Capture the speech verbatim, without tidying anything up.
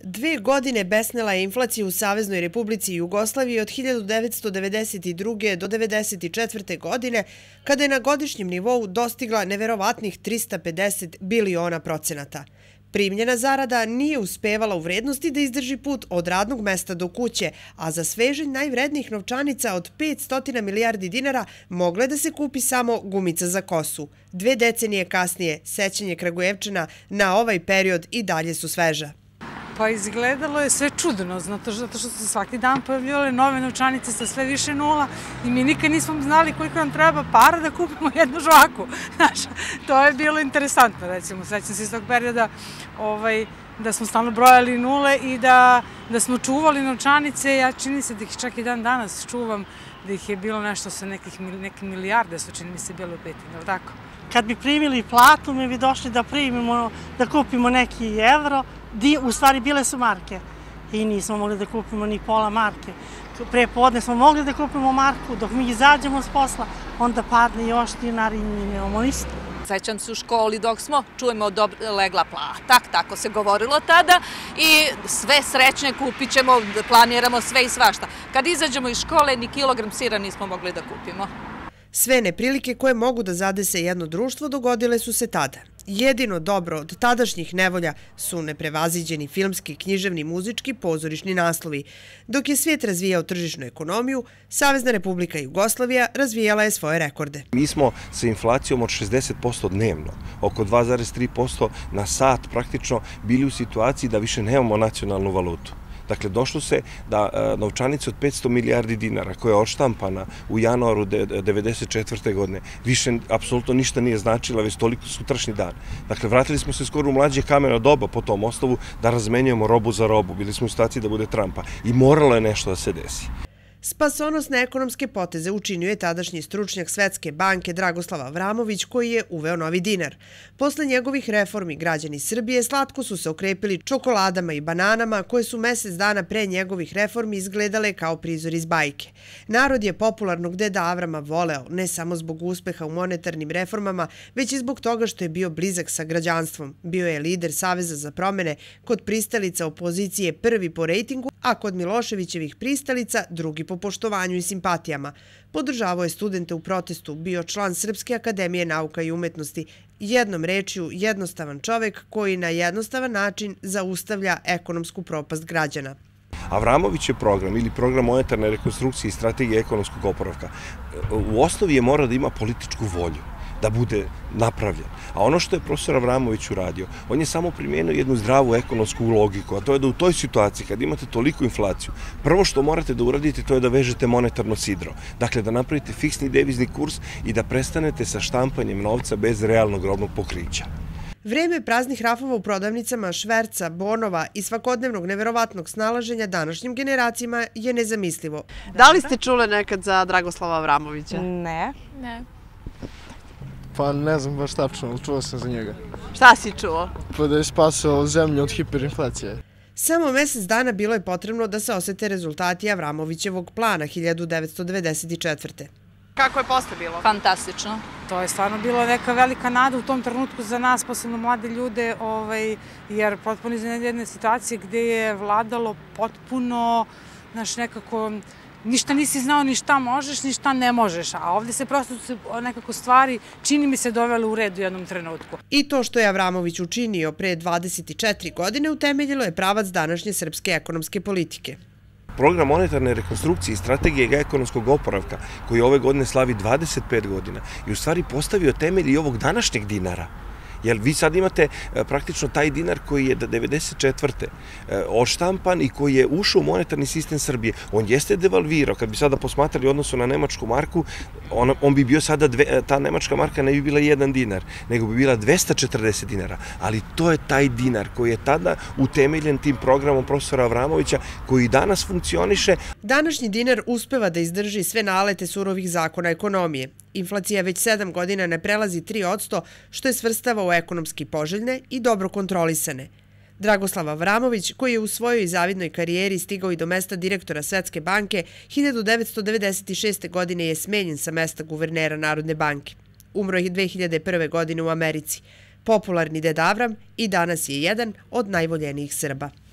Dve godine besnela je inflacija u Saveznoj Republici Jugoslaviji od hiljadu devetsto devedeset druge. do devedeset četvrte. godine, kada je na godišnjem nivou dostigla neverovatnih trista pedeset biliona procenata. Primljena zarada nije uspevala u vrednosti da izdrži put od radnog mesta do kuće, a za svežanj najvrednijih novčanica od petsto milijardi dinara mogla je da se kupi samo gumica za kosu. Dve decenije kasnije, sećanje Kragujevčana na ovaj period i dalje su sveža. Pa izgledalo je sve čudno, zato što su se svaki dan pojavljivale nove novčanice sa sve više nula i mi nikad nismo znali koliko nam treba para da kupimo jednu žvaku. To je bilo interesantno, recimo. Sećam se iz tog perioda da smo stalno brojali nule i da smo čuvali novčanice. Ja čini se da ih čak i dan danas čuvam, da ih je bilo nešto sa neke milijarde, su čini mi se bilo u pitanju, ali tako? Kad bi primili platu, mi bi došli da primimo, da kupimo neki evro, u stvari bile su marke i nismo mogli da kupimo ni pola marke. Pre podne smo mogli da kupimo marku, dok mi izađemo s posla, onda padne još dinar i mi nemamo isto. Sećam se u školi dok smo, čujemo legla plata, tako se govorilo tada i sve srećne kupit ćemo, planiramo sve i svašta. Kad izađemo iz škole, ni kilogram sira nismo mogli da kupimo. Sve neprilike koje mogu da zadese jedno društvo dogodile su se tada. Jedino dobro od tadašnjih nevolja su neprevaziđeni filmski, književni, muzički, pozorišni naslovi. Dok je svijet razvijao tržišnu ekonomiju, Savezna Republika Jugoslavija razvijala je svoje rekorde. Mi smo sa inflacijom od šezdeset posto dnevno, oko dva zarez tri posto na sat praktično bili u situaciji da više nemamo nacionalnu valutu. Dakle, došlo se da novčanica od petsto milijardi dinara koja je odštampana u januaru devedeset četvrte. godine više apsolutno ništa nije značila, već toliko sutrašnji dan. Dakle, vratili smo se skoro u mlađe kameno doba po tom osnovu da razmenjujemo robu za robu. Bili smo u situaciji da bude Trumpa i moralo je nešto da se desi. Spasonosne ekonomske poteze učinio je tadašnji stručnjak Svetske banke Dragoslav Avramović, koji je uveo novi dinar. Posle njegovih reformi građani Srbije slatko su se okrepili čokoladama i bananama koje su mesec dana pre njegovih reformi izgledale kao prizor iz bajke. Narod je popularnog deda Avrama voleo ne samo zbog uspeha u monetarnim reformama, već i zbog toga što je bio blizak sa građanstvom. Bio je lider Saveza za promene, kod pristalica opozicije prvi po rejtingu, a kod Miloševićevih pristalica drugi po poštovanju i simpatijama. Podržavao je studente u protestu, bio član Srpske akademije nauka i umetnosti. Jednom rečju, jednostavan čovek koji na jednostavan način zaustavlja ekonomsku propast građana. Avramović je program ili program monetarne rekonstrukcije i strategije ekonomskog oporavka. U osnovi je morao da ima političku volju da bude napravljen. A ono što je profesor Avramović uradio, on je samo primijenio jednu zdravu ekonomsku logiku, a to je da u toj situaciji, kad imate toliku inflaciju, prvo što morate da uradite, to je da vežete monetarno sidro. Dakle, da napravite fiksni devizni kurs i da prestanete sa štampanjem novca bez realnog robnog pokrića. Vreme praznih rafova u prodavnicama, šverca, bonova i svakodnevnog neverovatnog snalaženja današnjim generacijama je nezamislivo. Da li ste čule nekad za Dragoslava Avramovića? Ne. Ne. Pa ne znam baš tačno, ali čuo sam za njega. Šta si čuo? Pa da je spasao zemlju od hiperinflacije. Samo mesec dana bilo je potrebno da se osete rezultati Avramovićevog plana hiljadu devetsto devedeset četvrte. Kako je posle bilo? Fantastično. To je stvarno bilo neka velika nada u tom trenutku za nas, posebno mlade ljude, jer potpuno iznenađene situacije gde je vladalo potpuno, znaš, nekako ništa nisi znao ni šta možeš, ni šta ne možeš, a ovde se prosto nekako stvari, čini mi se, dovele u red u jednom trenutku. I to što je Avramović učinio pre dvadeset četiri godine utemeljilo je pravac današnje srpske ekonomske politike. Program monetarne rekonstrukcije i strategije ekonomskog oporavka, koji ove godine slavi dvadeset pet godina, je u stvari postavio temelj i ovog današnjeg dinara. Jer vi sad imate praktično taj dinar koji je devedeset četvrte odštampan i koji je ušao u monetarni sistem Srbije. On jeste devalvirao. Kad bi sada posmatrali odnosu na nemačku marku, on bi bio sada, ta nemačka marka ne bi bila jedan dinar, nego bi bila dvesta četrdeset dinara. Ali to je taj dinar koji je tada utemeljen tim programom profesora Avramovića, koji i danas funkcioniše. Današnji dinar uspeva da izdrži sve nalete surovih zakona ekonomije. Inflacija već sedam godina ne prelazi tri posto, što je svrstava u ekonomski poželjne i dobro kontrolisane. Dragoslav Avramović, koji je u svojoj zavidnoj karijeri stigao i do mesta direktora Svetske banke, hiljadu devetsto devedeset šeste. godine je smenjen sa mesta guvernera Narodne banke. Umro je dve hiljade prve. godine u Americi. Popularni deda Avram i danas je jedan od najvoljenijih Srba.